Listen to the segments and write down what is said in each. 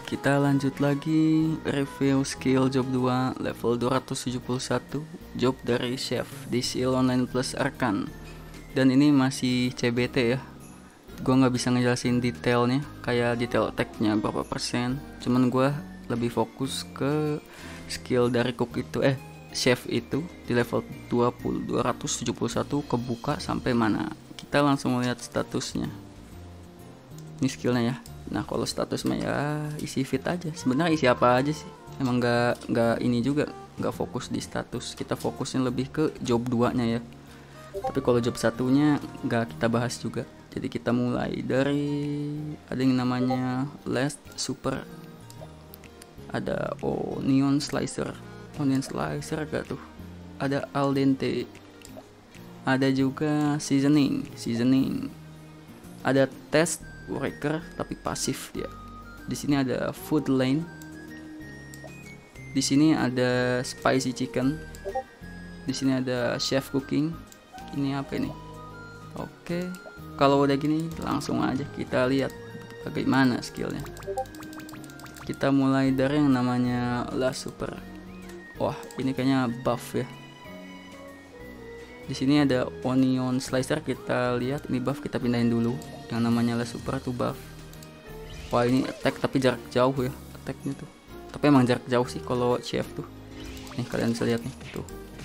Kita lanjut lagi review skill job 2 level 271 job dari chef di Seal Online Plus Arkan. Dan ini masih CBT ya. Gue nggak bisa ngejelasin detailnya, kayak detail tag-nya berapa persen. Cuman gue lebih fokus ke skill dari cook itu chef itu di level 271 kebuka sampai mana. Kita langsung lihat statusnya. Ini skillnya ya. Nah kalau status mah ya isi fit aja. Sebenarnya isi apa aja sih. Emang nggak ini juga nggak fokus di status. Kita fokusnya lebih ke job 2-nya ya. Tapi kalau job satunya nggak kita bahas juga. Jadi kita mulai dari ada yang namanya last super. Ada onion slicer gak tuh. Ada al dente. Ada juga seasoning. Ada test worker tapi pasif dia. Di sini ada food lane. Di sini ada spicy chicken. Di sini ada chef cooking. Ini apa ini? Oke. Kalau udah gini langsung aja kita lihat bagaimana skillnya. Kita mulai dari yang namanya last super. Wah, ini kayaknya buff ya. Di sini ada onion slicer, kita lihat ini buff, kita pindahin dulu. Yang namanya last super tuh buff. Wah, ini attack tapi jarak jauh ya attacknya tuh. Tapi emang jarak jauh sih kalau chef tuh. Nih kalian bisa lihat nih tuh.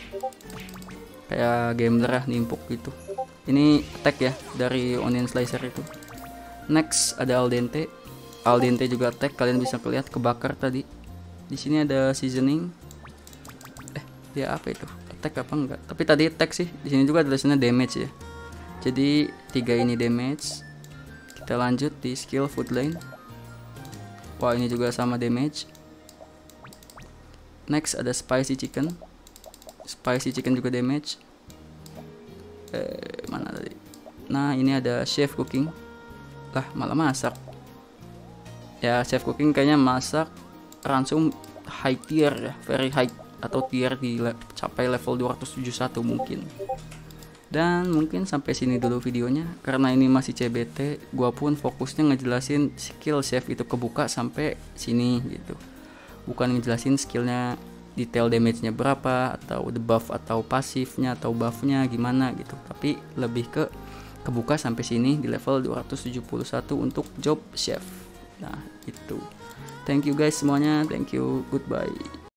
Kayak gambler ya, nimpuk gitu. Ini attack ya dari onion slicer itu. Next ada al dente. Al dente juga attack, kalian bisa lihat kebakar tadi. Di sini ada seasoning. Dia apa itu? Attack apa enggak? Tapi tadi attack sih. Di sini juga ada tulisannya damage ya. Jadi 3 ini damage. Kita lanjut di skill food lane. Wah, ini juga sama damage. Next ada spicy chicken. Spicy chicken juga damage. Mana tadi? Nah, ini ada chef cooking. Lah, malah masak. Ya, chef cooking kayaknya masak langsung high tier ya, very high atau tier capai level 271 mungkin. Dan mungkin sampai sini dulu videonya, karena ini masih CBT. Gua pun fokusnya ngejelasin skill chef itu kebuka sampai sini gitu, bukan ngejelasin skillnya detail damage-nya berapa, atau debuff atau pasifnya atau buffnya gimana gitu. Tapi lebih ke kebuka sampai sini di level 271 untuk job chef. Nah itu, thank you guys semuanya, thank you, goodbye.